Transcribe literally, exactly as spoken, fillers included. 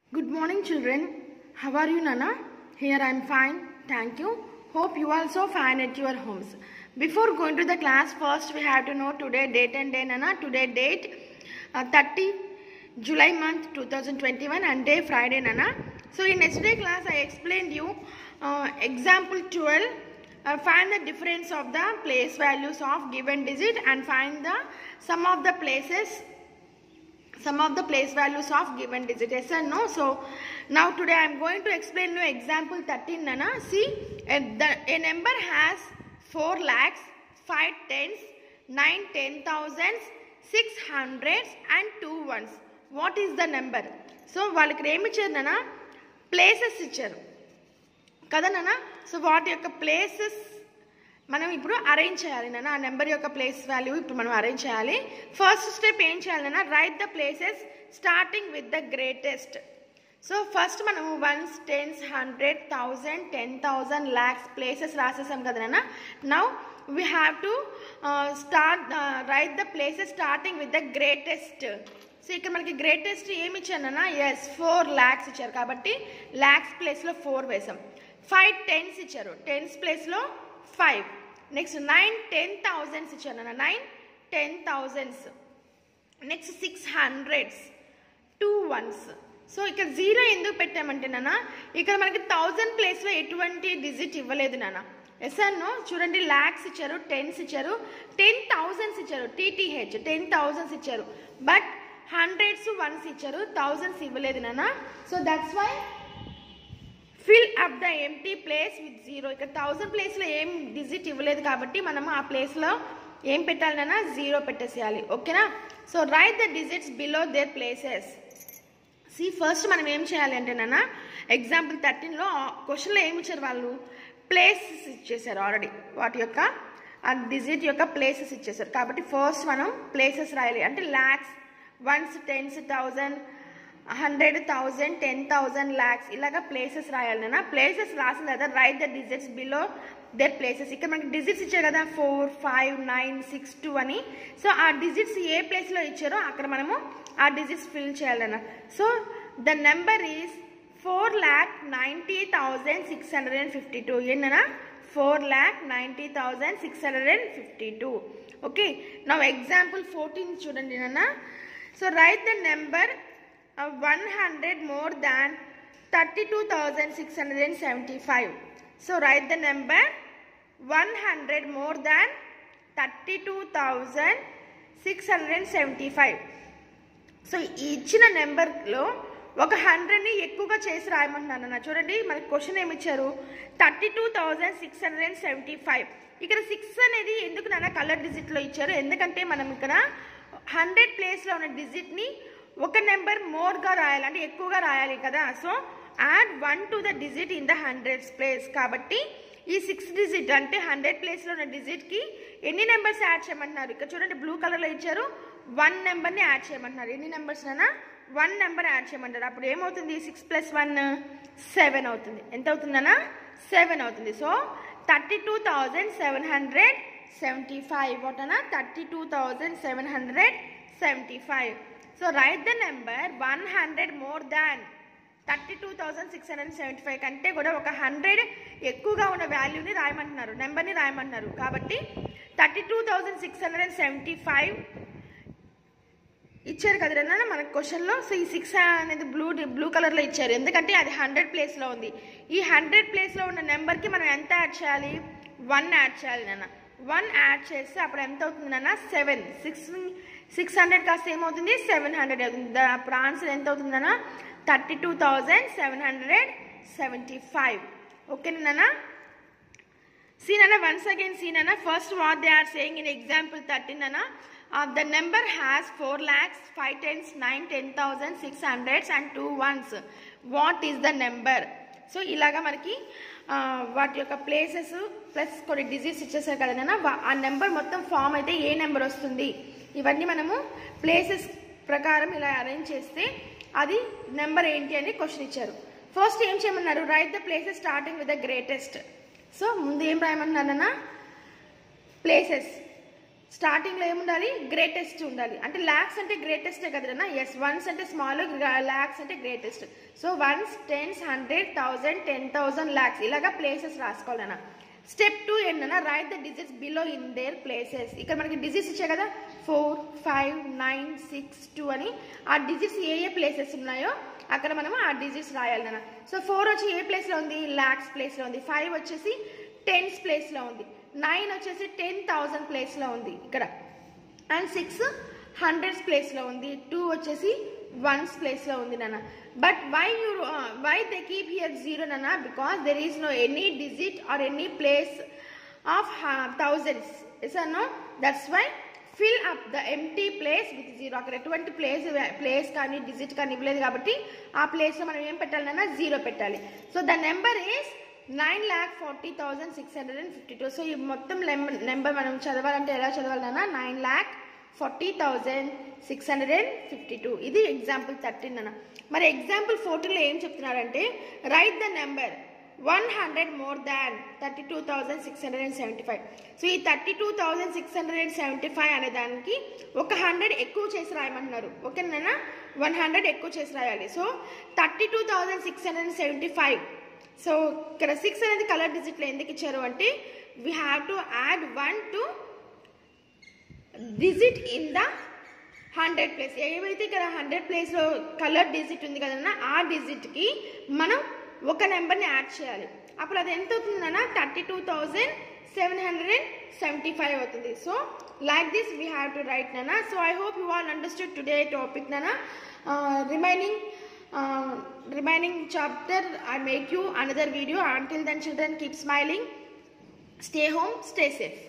Good morning, children. How are you, Nana? Here I am fine. Thank you. Hope you also fine at your homes. Before going to the class, first we have to know today date and day, Nana. Today date uh, thirty July month two thousand twenty-one and day Friday, Nana. So in yesterday class I explained you uh, example twelve. Uh, find the difference of the place values of given digit and find the sum of the places. Some of the place values of given digit, yes or no? So now today I am going to explain you example thirteen, Nana. See, a, the, a number has four lakhs, five tens, nine ten thousands, six hundreds and two ones. What is the number? So వాళ్ళకి ఏమి ఇచ్చారు నాన్న? Places ఇచ్చారు కదా నాన్న. So వాటి యొక్క places మనం ఇప్పుడు అరేంజ్ చేయాలి నాన్న. ఆ నెంబర్ యొక్క ప్లేస్ వాల్యూ ఇప్పుడు మనం అరేంజ్ చేయాలి. ఫస్ట్ స్టెప్ ఏం చేయాలి నాన్న? Write the places starting with the greatest. So first మనము ones, tens, hundred, thousand, ten thousand, lakhs places రాసేసాం కదా నాన్న. Now we have to start write the places starting with the greatest. So ఇక్కడ మనకి greatest ఏమి ఇచ్చారు నాన్న? ఎస్, ఫోర్ ల్యాక్స్ ఇచ్చారు కాబట్టి ల్యాక్స్ ప్లేస్లో ఫోర్ వేసాం. ఫైవ్ టెన్స్ ఇచ్చారు, టెన్స్ ప్లేస్లో five. Next nine ten thousands ఇచ్చారు నాన్న, nine ten thousands. Next six hundreds, two ones. So ఇక్కడ జీరో ఎందుకు పెట్టామంటే నాన్న, ఇక్కడ మనకి థౌజండ్ ప్లేస్లో ఎటువంటి డిజిట్ ఇవ్వలేదు నాన్న. Yes or no? చూడండి, ల్యాక్స్ ఇచ్చారు, టెన్స్ ఇచ్చారు, టెన్ థౌజండ్స్ ఇచ్చారు, టీటీహెచ్ టెన్ థౌజండ్స్ ఇచ్చారు, బట్ హండ్రెడ్స్ వన్స్ ఇచ్చారు, థౌజండ్స్ ఇవ్వలేదు నాన్న. So that's why fill up the empty place with zero. ఇక్కడ థౌజండ్ ప్లేస్లో ఏం డిజిట్ ఇవ్వలేదు కాబట్టి మనము ఆ ప్లేస్లో ఏం పెట్టాలి నాన్న? జీరో పెట్టేసేయాలి. ఓకేనా? So write the digits below their places. See first మనం ఏం చేయాలి అంటే నాన్న, ఎగ్జాంపుల్ థర్టీన్లో క్వశ్చన్లో ఏమి ఇచ్చారు వాళ్ళు? ప్లేసెస్ ఇచ్చేసారు ఆల్రెడీ, వాటి యొక్క ఆ డిజిట్ యొక్క ప్లేసెస్ ఇచ్చేసారు కాబట్టి ఫస్ట్ మనం ప్లేసెస్ రాయాలి. అంటే lakhs, ones, tens, thousand, hundred, thousand, ten thousand, lakhs ఇలాగా ప్లేసెస్ రాయాలి నాన్న. ప్లేసెస్ రాసిన తర్వాత write the digits below their places. ఇక్కడ మనకి డిజిట్స్ ఇచ్చారు కదా, four, five, nine, six, two అని. సో ఆ డిజిట్స్ ఏ ప్లేస్లో ఇచ్చారో అక్కడ మనము ఆ డిజిట్స్ ఫిల్ చేయాలన్న. So the number is four lakh ninety thousand six hundred and fifty two. ఏంటన్నా? Four lakh ninety thousand six hundred and fifty two. Okay, నా ఎగ్జాంపుల్ ఫోర్టీన్ చూడండి నాన్న. So write the number one hundred more than thirty-two thousand six hundred seventy-five. So write the number one hundred more than thirty-two thousand six hundred seventy-five. So ఇచ్చిన నెంబర్లో ఒక హండ్రెడ్ని ఎక్కువగా చేసి రాయమంటున్నాను అన్న. చూడండి, మనకి క్వశ్చన్ ఏమి ఇచ్చారు? Thirty two thousand six hundred seventy five. ఇక్కడ సిక్స్ అనేది ఎందుకు నాన్న కలర్ డిజిట్లో ఇచ్చారు? ఎందుకంటే మనం ఇక్కడ హండ్రెడ్ ప్లేస్లో ఉన్న డిజిట్ని ఒక నెంబర్ మోర్గా రాయాలి, అంటే ఎక్కువగా రాయాలి కదా. So add one to the digit in the hundreds place. కాబట్టి ఈ సిక్స్ డిజిట్ అంటే హండ్రెడ్ ప్లేస్లో ఉన్న డిజిట్కి ఎన్ని నెంబర్స్ యాడ్ చేయమంటున్నారు? ఇక్కడ చూడండి, బ్లూ కలర్లో ఇచ్చారు, వన్ నెంబర్ని యాడ్ చేయమంటున్నారు. ఎన్ని నెంబర్స్ అయినా వన్ నెంబర్ యాడ్ చేయమంటారు. అప్పుడు ఏమవుతుంది? సిక్స్ ప్లస్ వన్ సెవెన్ అవుతుంది. ఎంత అవుతుందన్నా? సెవెన్ అవుతుంది. So thirty two thousand seven hundred seventy five what అన్నా? Thirty two thousand seven hundred seventy five. So write the number one hundred more than thirty two thousand six hundred seventy five కంటే కూడా ఒక hundred ఎక్కువగా ఉన్న వాల్యూని రాయమంటున్నారు, నెంబర్ని రాయమంటున్నారు. కాబట్టి thirty two thousand six hundred seventy five ఇచ్చారు కదన్నా మనకు క్వశ్చన్లో. సో ఈ సిక్స్ అనేది బ్లూ బ్లూ కలర్లో ఇచ్చారు, ఎందుకంటే అది హండ్రెడ్ ప్లేస్లో ఉంది. ఈ హండ్రెడ్ ప్లేస్లో ఉన్న నెంబర్కి మనం ఎంత యాడ్ చేయాలి? వన్ యాడ్ చేయాలి నాన్న. వన్ యాడ్ చేస్తే అప్పుడు ఎంత అవుతుంది నాన్న? సెవెన్. సిక్స్ సిక్స్ హండ్రెడ్ కాస్త ఏమవుతుంది? సెవెన్ హండ్రెడ్ అవుతుంది. అప్పుడు ఆన్సర్ ఎంత అవుతుందన్నా? Thirty two thousand seven hundred seventy five. ఓకేనా నాన్న? సీ నాన్న, వన్స్ అగైన్ సీ నాన్న, first what they are saying in example thirteen నాన్న, the number has four lakhs, five tens, nine ten thousand, six hundreds and two ones. What is the number? So ఇలాగా మనకి వాటి యొక్క places plus కొన్ని digits ఇచ్చేసారు కదా నాన్న, ఆ నెంబర్ మొత్తం ఫామ్ అయితే ఏ నెంబర్ వస్తుంది? ఇవన్నీ మనము ప్లేసెస్ ప్రకారం ఇలా అరేంజ్ చేస్తే అది నెంబర్ ఏంటి అని క్వశ్చన్ ఇచ్చారు. ఫస్ట్ ఏం చేయమన్నారు? Write the places starting with the greatest. So ముందు ఏం రాయమన్నారన్నా? ప్లేసెస్ స్టార్టింగ్లో ఏముండాలి, గ్రేటెస్ట్ ఉండాలి. అంటే ల్యాక్స్ అంటే గ్రేటెస్టే కదన్నా. ఎస్, వన్స్ అంటే స్మాల్, ల్యాక్స్ అంటే greatest. So ones, tens, hundred, thousand, ten thousand, lakhs ఇలాగా ప్లేసెస్ రాసుకోవాలన్నా. స్టెప్ టూ ఏంటన్నా, write the digits below in their places. ఇక్కడ మనకి డిజిట్స్ ఇచ్చే కదా, four, five, nine, six, two అని. ఆ డిజిట్స్ ఏ ఏ ప్లేసెస్ ఉన్నాయో అక్కడ మనము ఆ డిజిట్స్ రాయాలన్నా. సో ఫోర్ వచ్చి ఏ ప్లేస్లో ఉంది, ల్యాక్స్ ప్లేస్లో ఉంది. ఫైవ్ వచ్చేసి టెన్స్ ప్లేస్లో ఉంది. నైన్ వచ్చేసి టెన్ థౌజండ్ ప్లేస్లో ఉంది ఇక్కడ. అండ్ సిక్స్ హండ్రెడ్స్ ప్లేస్లో ఉంది. టూ వచ్చేసి వన్స్ ప్లేస్లో ఉంది నాన్న. But why you why they keep here zero నాన్న, because there is no any digit or any place of thousands. Yes or no, that's why fill up the empty place with zero. అక్కడ ఎటువంటి place place కానీ digit కానీ ఇవ్వలేదు కాబట్టి ఆ ప్లేస్లో మనం ఏం పెట్టాలన్నా, జీరో పెట్టాలి. So the number is nine lakh forty thousand six hundred and fifty two. So ఈ మొత్తం నెంబర్ మనం చదవాలంటే ఎలా చదవాలన్నా, nine lakh forty thousand six hundred and fifty two. ఇది ఎగ్జాంపుల్ థర్టీన్ అన్న. మరి ఎగ్జాంపుల్ ఫోర్టీన్లో ఏం చెప్తున్నారంటే, write the number one hundred more than thirty two thousand six hundred and seventy five. So ఈ thirty two thousand six hundred and seventy five అనే దానికి ఒక హండ్రెడ్ ఎక్కువ చేసి రాయమంటున్నారు. ఓకేనా, వన్ హండ్రెడ్ ఎక్కువ చేసి రాయాలి. So thirty two thousand six hundred and seventy five. So ఇక్కడ సిక్స్ అనేది కలర్ డిజిట్లో ఎందుకు ఇచ్చారు అంటే, we have to add one to digit in the hundred place. ఏవైతే ఇక్కడ హండ్రెడ్ ప్లేస్లో కలర్ డిజిట్ ఉంది కదన్నా, ఆ డిజిట్కి మనం ఒక నెంబర్ని యాడ్ చేయాలి. అప్పుడు అది ఎంత అవుతుందన్నా, thirty two thousand seven hundred and seventy five అవుతుంది. So like this we have to write నానా. So I hope you all understood today topic నానా. Remaining Uh, remaining chapter I make you another video. Until then children, keep smiling, stay home, stay safe.